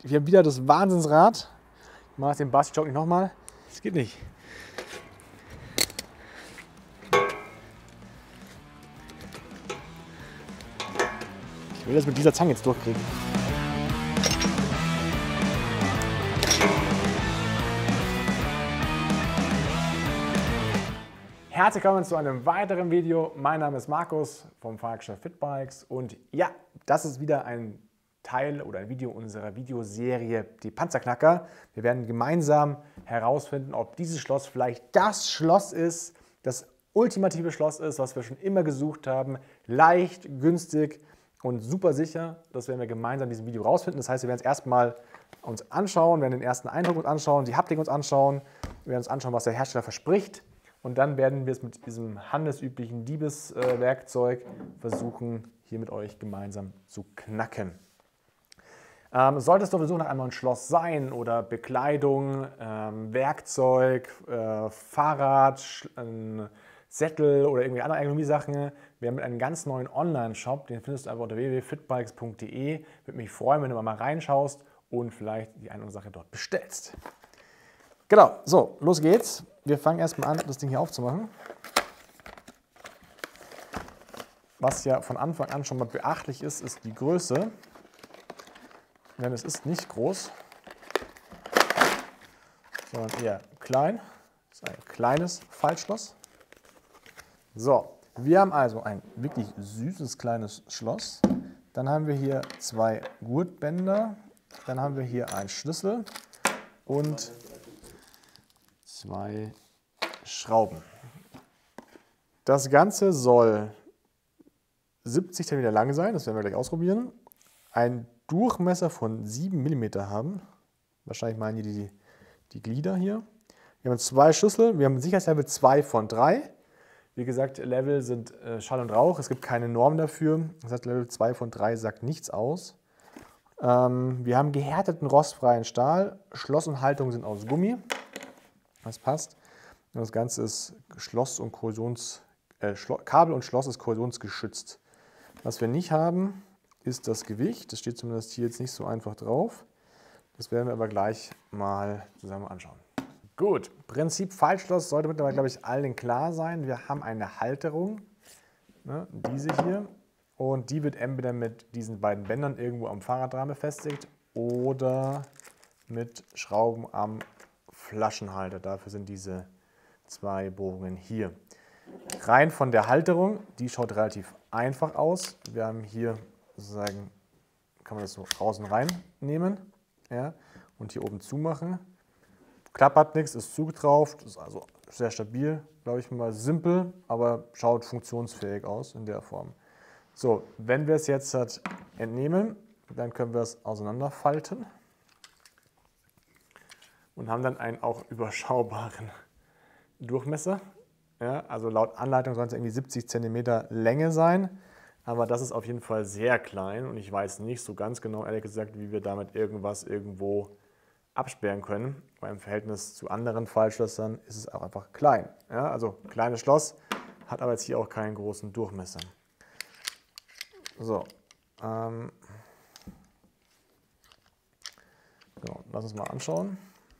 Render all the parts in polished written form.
Wir haben wieder das Wahnsinnsrad. Ich mache den Basti-Joke nicht nochmal. Das geht nicht. Ich will das mit dieser Zange jetzt durchkriegen. Herzlich willkommen zu einem weiteren Video. Mein Name ist Markus vom Fahrgeschäft Fitbikes und ja, das ist wieder ein Teil oder ein Video unserer Videoserie Die Panzerknacker. Wir werden gemeinsam herausfinden, ob dieses Schloss vielleicht das Schloss ist, das ultimative Schloss ist, was wir schon immer gesucht haben. Leicht, günstig und super sicher. Das werden wir gemeinsam in diesem Video rausfinden. Das heißt, wir werden es erstmal uns anschauen, werden den ersten Eindruck uns anschauen, die Haptik uns anschauen, wir werden uns anschauen, was der Hersteller verspricht. Und dann werden wir es mit diesem handelsüblichen Diebeswerkzeug versuchen, hier mit euch gemeinsam zu knacken. Sollte es auf der Suche nach einem neuen Schloss sein oder Bekleidung, Werkzeug, Fahrrad, Sättel oder irgendwie andere Ergonomie-Sachen, wir haben einen ganz neuen Online-Shop, den findest du einfach unter www.fitbikes.de. Würde mich freuen, wenn du mal reinschaust und vielleicht die eine oder andere Sache dort bestellst. Genau, so, los geht's. Wir fangen erstmal an, das Ding hier aufzumachen. Was ja von Anfang an schon mal beachtlich ist, ist die Größe. Denn es ist nicht groß, sondern eher klein. Das ist ein kleines Faltschloss. So, wir haben also ein wirklich süßes kleines Schloss. Dann haben wir hier zwei Gurtbänder. Dann haben wir hier einen Schlüssel und zwei Schrauben. Das Ganze soll 70 cm lang sein, das werden wir gleich ausprobieren. Ein Durchmesser von 7 mm haben. Wahrscheinlich meinen die Glieder hier. Wir haben zwei Schlüssel, wir haben Sicherheitslevel 2 von 3. Wie gesagt, Level sind Schall und Rauch, es gibt keine Norm dafür. Das heißt, Level 2 von 3 sagt nichts aus. Wir haben gehärteten rostfreien Stahl, Schloss und Haltung sind aus Gummi. Das passt. Und das Ganze ist Kabel und Schloss ist korrosionsgeschützt. Was wir nicht haben, ist das Gewicht. Das steht zumindest hier jetzt nicht so einfach drauf. Das werden wir aber gleich mal zusammen anschauen. Gut, Prinzip Faltschloss sollte mittlerweile, glaube ich, allen klar sein. Wir haben eine Halterung, ne, diese hier. Und die wird entweder mit diesen beiden Bändern irgendwo am Fahrradrahmen befestigt oder mit Schrauben am Flaschenhalter. Dafür sind diese zwei Bohrungen hier. Rein von der Halterung, die schaut relativ einfach aus. Wir haben hier sozusagen, kann man das so außen rein nehmen, ja, und hier oben zumachen. Klappert nichts, ist zugetrauft, ist also sehr stabil, glaube ich mal simpel, aber schaut funktionsfähig aus in der Form. So, wenn wir es jetzt entnehmen, dann können wir es auseinanderfalten und haben dann einen auch überschaubaren Durchmesser. Ja, also laut Anleitung soll es irgendwie 70 cm Länge sein, aber das ist auf jeden Fall sehr klein und ich weiß nicht so ganz genau, ehrlich gesagt, wie wir damit irgendwas irgendwo absperren können. Weil im Verhältnis zu anderen Faltschlössern ist es auch einfach klein. Ja, also kleines Schloss, hat aber jetzt hier auch keinen großen Durchmesser. So, genau, lass uns mal anschauen.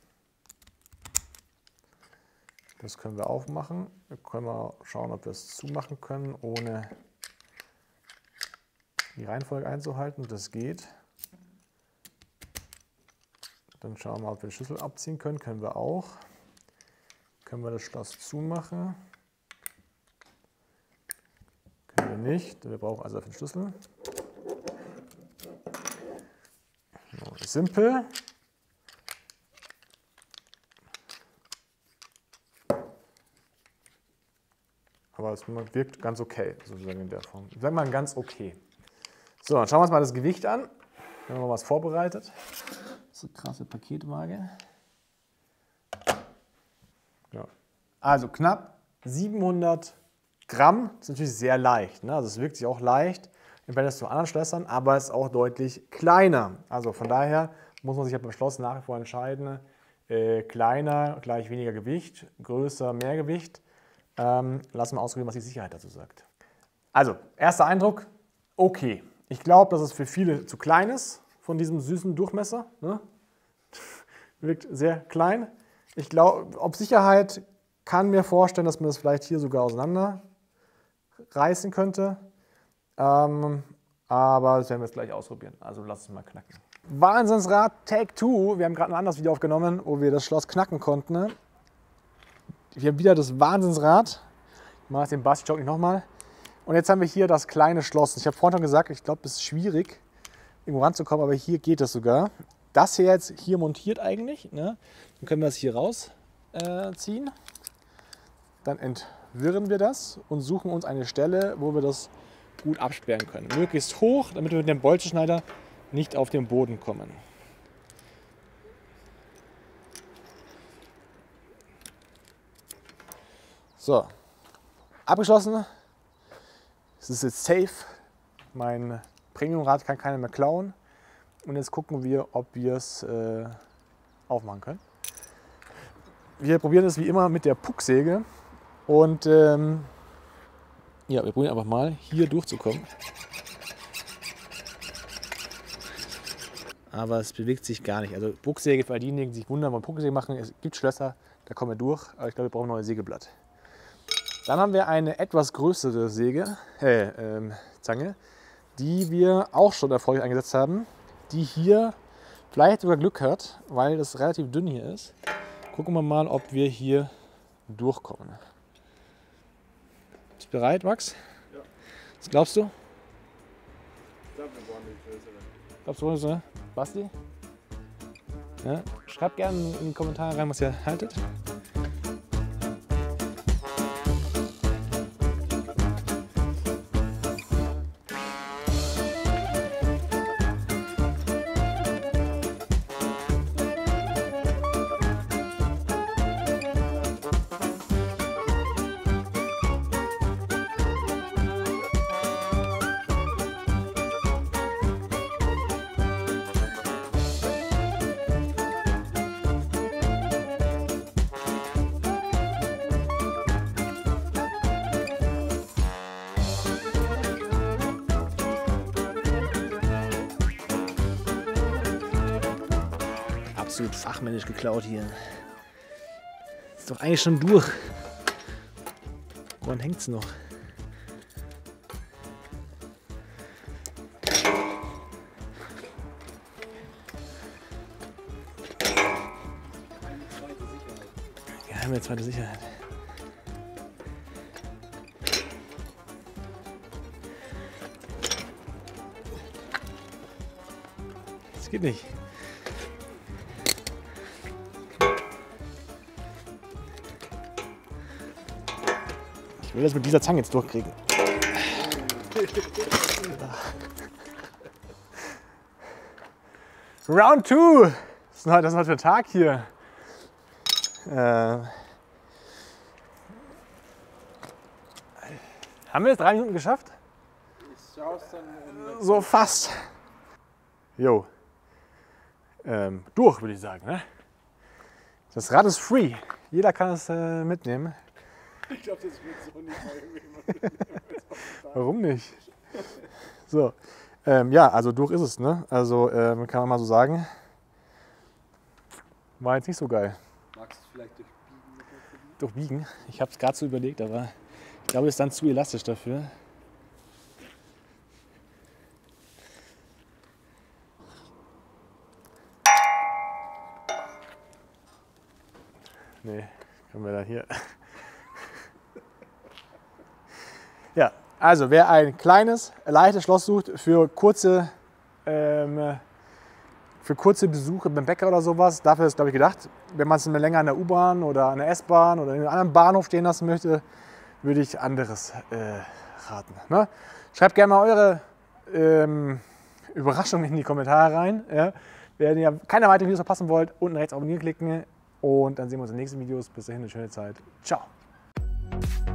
Das können wir aufmachen. Wir können mal schauen, ob wir es zumachen können, ohne die Reihenfolge einzuhalten. Das geht. Dann schauen wir mal, ob wir den Schlüssel abziehen können. Können wir auch. Können wir das Schloss zumachen? Können wir nicht. Wir brauchen also den Schlüssel. So, simpel. Aber es wirkt ganz okay, sozusagen in der Form. Ich sage mal ganz okay. So, dann schauen wir uns mal das Gewicht an. Wir haben mal was vorbereitet. So eine krasse Paketwaage. Ja. Also knapp 700 Gramm. Das ist natürlich sehr leicht. Ne? Also es wirkt sich auch leicht im Verhältnis zu anderen Schlössern, aber es ist auch deutlich kleiner. Also von daher muss man sich beim Schloss nach wie vor entscheiden. Kleiner gleich weniger Gewicht, größer mehr Gewicht. Lassen wir ausprobieren, was die Sicherheit dazu sagt. Also, erster Eindruck, okay. Ich glaube, dass es für viele zu klein ist. von diesem süßen Durchmesser. Ne? Wirkt sehr klein. Ich glaube, ob Sicherheit kann mir vorstellen, dass man das vielleicht hier sogar auseinander reißen könnte. Aber das werden wir jetzt gleich ausprobieren. Also lass es mal knacken. Wahnsinnsrad Take 2. Wir haben gerade ein anderes Video aufgenommen, wo wir das Schloss knacken konnten. Wir haben wieder das Wahnsinnsrad. Ich mache jetzt den Basti-Joke nicht nochmal. Und jetzt haben wir hier das kleine Schloss. Ich habe vorhin schon gesagt, ich glaube, es ist schwierig, irgendwo ranzukommen, aber hier geht es sogar. Das hier jetzt hier montiert eigentlich. Ne? Dann können wir das hier rausziehen. Dann entwirren wir das und suchen uns eine Stelle, wo wir das gut absperren können. Möglichst hoch, damit wir mit dem Bolzenschneider nicht auf den Boden kommen. So, abgeschlossen. Es ist jetzt safe. Mein Premiumrad kann keiner mehr klauen. Und jetzt gucken wir, ob wir es aufmachen können. Wir probieren es wie immer mit der Pucksäge. Und ja, wir probieren einfach mal hier durchzukommen. Aber es bewegt sich gar nicht. Also Pucksäge, für all diejenigen, die sich wundern, warum Pucksäge machen, es gibt Schlösser, da kommen wir durch. Aber ich glaube, wir brauchen ein neues Sägeblatt. Dann haben wir eine etwas größere Zange, die wir auch schon erfolgreich eingesetzt haben, die hier vielleicht sogar Glück hat, weil das relativ dünn hier ist. Gucken wir mal, ob wir hier durchkommen. Bist du bereit, Max? Ja. Was glaubst du? Ich glaube, wir brauchen die größere. Glaubst du, so? Basti? Ja? Schreibt gerne in die Kommentare rein, was ihr haltet. Absolut fachmännisch geklaut hier. Ist doch eigentlich schon durch. Woran hängt's noch? Geheime zweite Sicherheit. Das geht nicht. Ich will das mit dieser Zange jetzt durchkriegen. Round 2! Das ist heute für ein Tag hier. Haben wir jetzt 3 Minuten geschafft? Ich schaue es dann. So fast. Jo. Durch, würde ich sagen. Ne? Das Rad ist free. Jeder kann es mitnehmen. Ich glaube, das wird so nicht mal irgendwie. Warum nicht? So. Ja, also durch ist es. Ne? Also kann man mal so sagen. War jetzt nicht so geil. Magst du es vielleicht durchbiegen? Durchbiegen? Ich habe es gerade so überlegt, aber ich glaube, es ist dann zu elastisch dafür. Nee, können wir da hier. Ja, also wer ein kleines, leichtes Schloss sucht für kurze Besuche beim Bäcker oder sowas, dafür ist, glaube ich, gedacht. Wenn man es länger an der U-Bahn oder an der S-Bahn oder in einem anderen Bahnhof stehen lassen möchte, würde ich anderes raten. Ne? Schreibt gerne mal eure Überraschungen in die Kommentare rein. Ja? Wenn ihr keine weiteren Videos verpassen wollt, unten rechts abonnieren klicken und dann sehen wir uns in den nächsten Videos. Bis dahin eine schöne Zeit. Ciao.